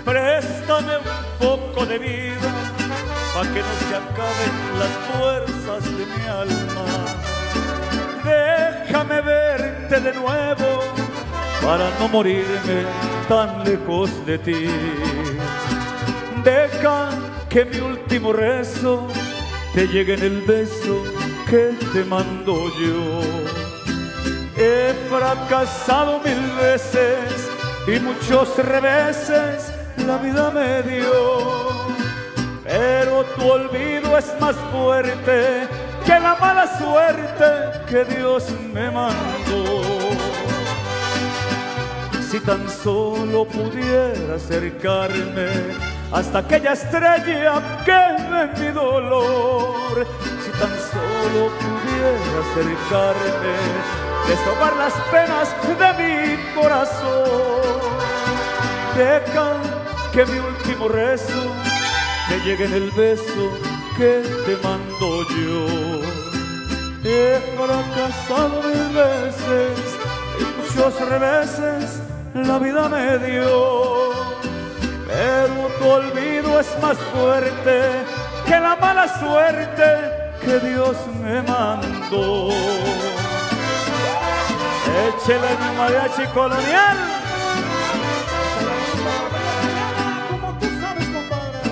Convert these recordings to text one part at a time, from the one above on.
Préstame un poco de vida pa' que no se acaben las fuerzas de mi alma. Déjame verte de nuevo para no morirme tan lejos de ti. Deja que mi último rezo te llegue en el beso que te mando yo. He fracasado 1000 veces y muchos reveses la vida me dio, pero tu olvido es más fuerte que la mala suerte que Dios me mandó. Si tan solo pudiera acercarme hasta aquella estrella que ve mi dolor, si tan solo pudiera acercarme, desahogar las penas de mi corazón. Deja que mi último rezo te llegue en el beso que te mando yo. He fracasado 1000 veces y muchos reveses la vida me dio, pero tu olvido es más fuerte que la mala suerte que Dios me mandó. Échele mi mariachi colonial. Como tú sabes, compadre.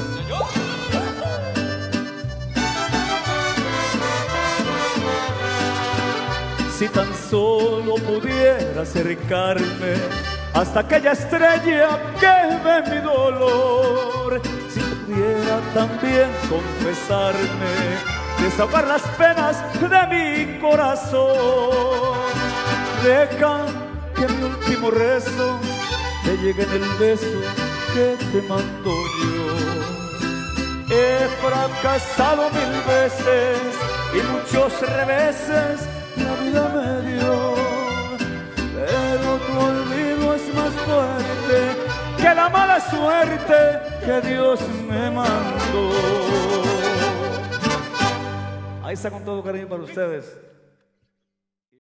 Si tan solo pudiera acercarme hasta aquella estrella que ve mi dolor, si pudiera también confesarme, desahogar las penas de mi corazón. Deja que mi último rezo te llegue en el beso que te mando yo. He fracasado 1000 veces y muchos reveses la vida me dio, pero tu olvido es más fuerte que la mala suerte que Dios me mandó. Ahí está con todo cariño para ustedes.